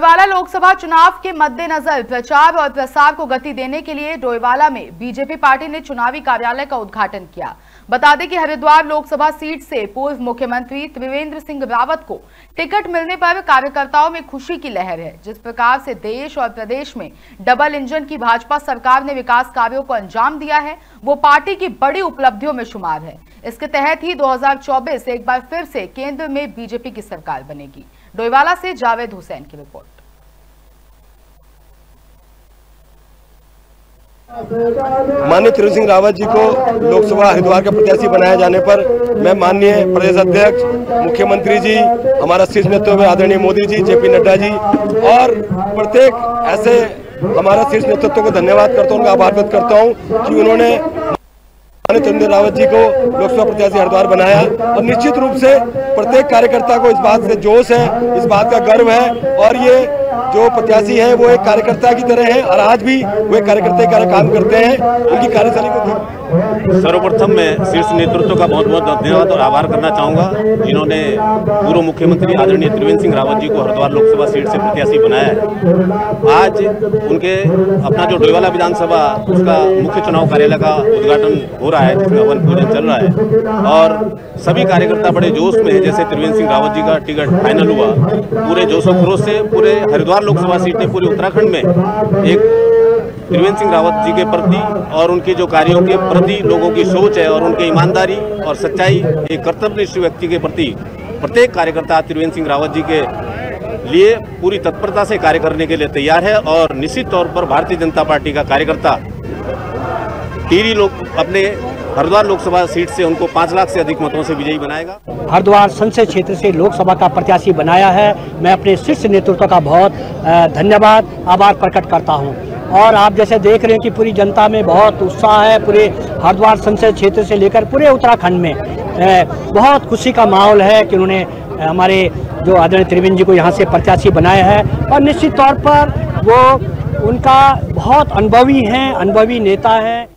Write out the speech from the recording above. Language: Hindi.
डोईवाला लोकसभा चुनाव के मद्देनजर प्रचार और प्रसार को गति देने के लिए डोईवाला में बीजेपी पार्टी ने चुनावी कार्यालय का उद्घाटन किया। बता दें कि हरिद्वार लोकसभा सीट से पूर्व मुख्यमंत्री त्रिवेंद्र सिंह रावत को टिकट मिलने पर कार्यकर्ताओं में खुशी की लहर है। जिस प्रकार से देश और प्रदेश में डबल इंजन की भाजपा सरकार ने विकास कार्यों को अंजाम दिया है, वो पार्टी की बड़ी उपलब्धियों में शुमार है। इसके तहत ही 2024 एक बार फिर से केंद्र में बीजेपी की सरकार बनेगी। डोईवाला से जावेद हुसैन की रिपोर्ट। माननीय त्रिवेंद्र सिंह रावत जी को लोकसभा हरिद्वार का प्रत्याशी बनाए जाने पर मैं माननीय प्रदेश अध्यक्ष, मुख्यमंत्री जी, हमारा शीर्ष नेतृत्व आदरणीय मोदी जी, जेपी नड्डा जी और प्रत्येक ऐसे हमारा शीर्ष नेतृत्व को धन्यवाद करता हूँ, उनका आभार व्यक्त करता हूँ कि उन्होंने माननीय त्रिवेंद्र रावत जी को लोकसभा प्रत्याशी हरिद्वार बनाया। और निश्चित रूप से प्रत्येक कार्यकर्ता को इस बात से जोश है, इस बात का गर्व है और ये जो प्रत्याशी है वो एक कार्यकर्ता की तरह है और आज भी वो एक कार्यकर्ता की तरह काम करते हैं। उनकी कार्यशैली को सर्वप्रथम मैं शीर्ष नेतृत्व का बहुत बहुत धन्यवाद और आभार करना चाहूँगा, जिन्होंने पूर्व मुख्यमंत्री आदरणीय त्रिवेंद्र सिंह रावत जी को हरिद्वार लोकसभा सीट से प्रत्याशी बनाया है। आज उनके अपना जो डोईवाला विधानसभा उसका मुख्य चुनाव कार्यालय का उद्घाटन हो रहा है, जिसमें हवन पूजन चल रहा है और सभी कार्यकर्ता बड़े जोश में है। जैसे त्रिवेंद्र सिंह रावत जी का टिकट फाइनल हुआ, पूरे जोशो खरोश से पूरे हरिद्वार लोकसभा सीट ने पूरे उत्तराखंड में एक त्रिवेंद्र सिंह रावत जी के प्रति और उनके जो कार्यों के प्रति लोगों की सोच है और उनकी ईमानदारी और सच्चाई, एक कर्तव्यनिष्ठ व्यक्ति के प्रति प्रत्येक कार्यकर्ता त्रिवेंद्र सिंह रावत जी के लिए पूरी तत्परता से कार्य करने के लिए तैयार है। और निश्चित तौर पर भारतीय जनता पार्टी का कार्यकर्ता टिहरी लोग अपने हरिद्वार लोकसभा सीट से उनको 5 लाख से अधिक मतों से विजयी बनाएगा। हरिद्वार संसदीय क्षेत्र से लोकसभा का प्रत्याशी बनाया है। मैं अपने शीर्ष नेतृत्व का बहुत धन्यवाद, आभार प्रकट करता हूं। और आप जैसे देख रहे हैं कि पूरी जनता में बहुत उत्साह है। पूरे हरिद्वार संसदीय क्षेत्र से लेकर पूरे उत्तराखंड में बहुत खुशी का माहौल है कि उन्होंने हमारे जो आदरणीय त्रिवेंद्र जी को यहाँ से प्रत्याशी बनाया है। और निश्चित तौर पर वो उनका बहुत अनुभवी नेता है।